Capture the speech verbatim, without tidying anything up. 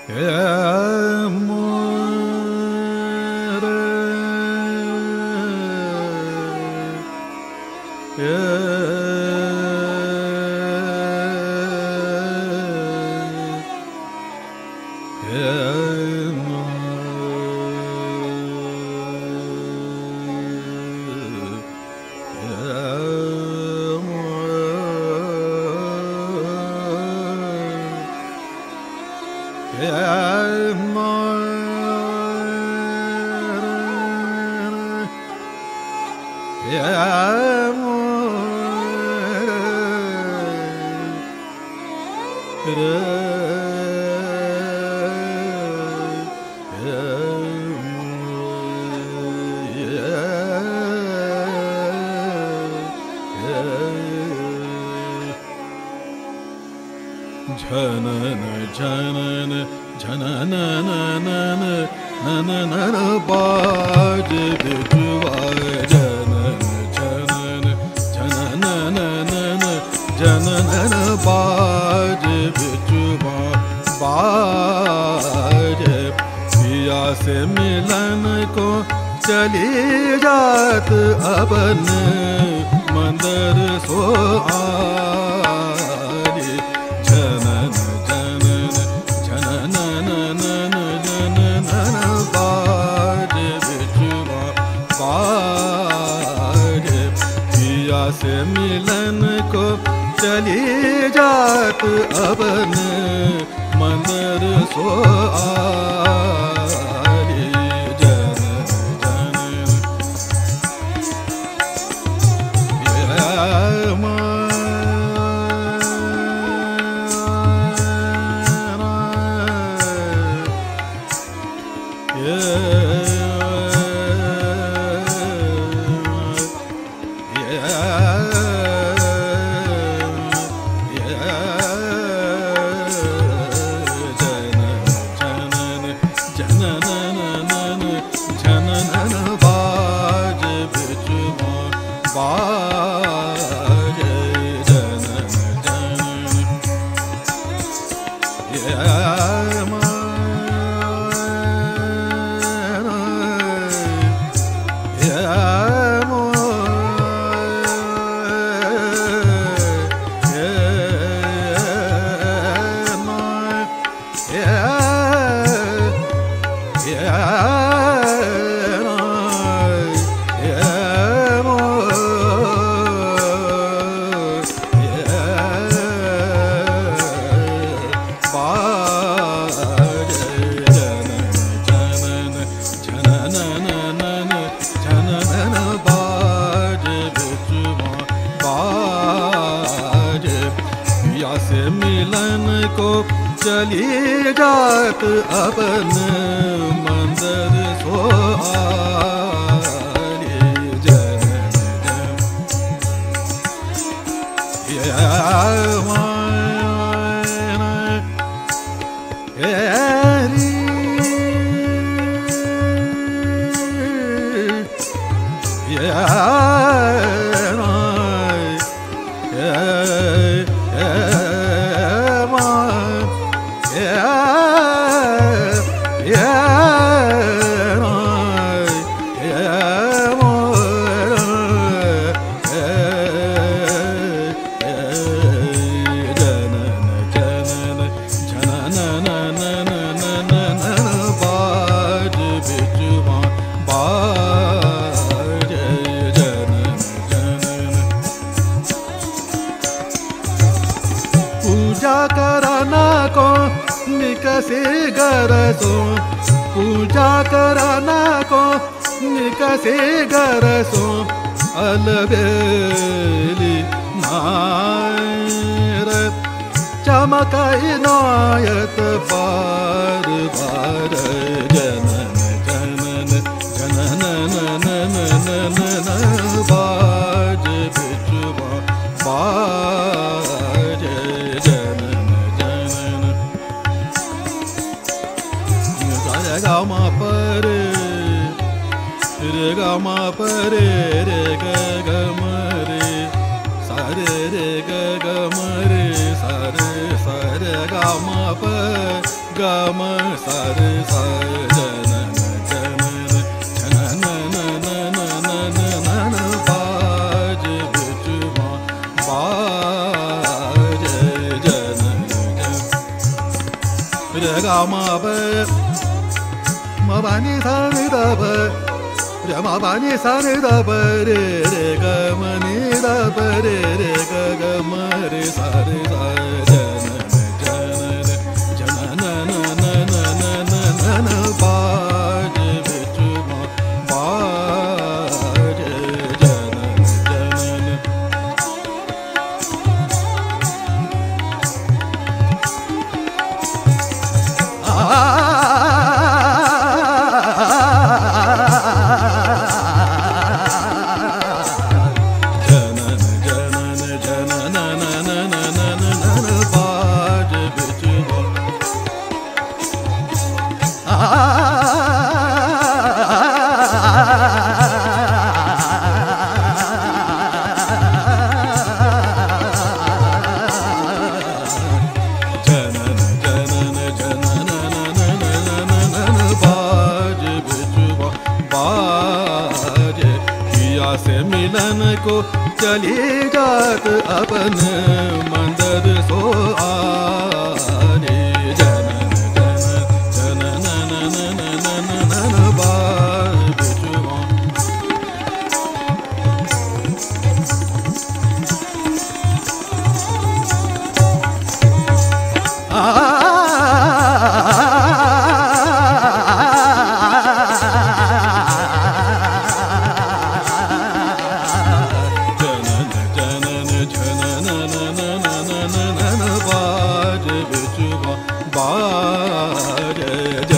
Janana janana janana nanana nanana baaj bichwa janana janana janana nanana janana baaj bichwa baaj पिया से मिलन को चली जात अबन मंदर सो आरी जनन जनन जनन नन जनन बाज बिचवा बाज पिया से मिलन को चली जात अबन मंदर सो आरी जनन जनन चली जात अपन मंदर सो आरी जनन पूजा कराना को निकसे गरसो पूजा कराना को निकसे गरसो अलबेली नायरत चमकाई नायत पार पार जनन जनन जनन नन नन बाज बिचवा बाज जनन जनन गा मा पर रे गा मा पर रे ग ग म रे सा रे रे रे ग ग म रे सा रे सा रे ग म प ग म सा रे सा जनन जनन जनन न न न न न न न बाज बिच मा बाज जनन जन रे ग म प म प नि सा नि द प रे म प नि सा नि द प रे रे ग म नि द प रे रे ग ग म रे सा रे सा जनन जनन जनन न न न न न न न बाज बिच मा बाज जनन जनन आ से मिलन को चली जात अपन मंदर सो आरे जनन जनन जनन नन नन नन बार बिचवा आ बाज बिच बाज